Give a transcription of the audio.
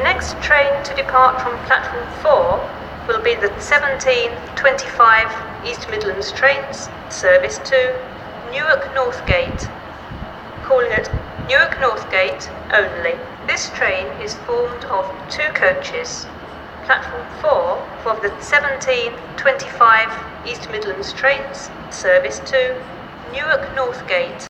next train to depart from platform 4 will be the 17:25 East Midlands trains, service to Newark Northgate, calling at Newark Northgate only. This train is formed of 2 coaches. Platform 4 for the 17:25 East Midlands trains, service to Newark Northgate.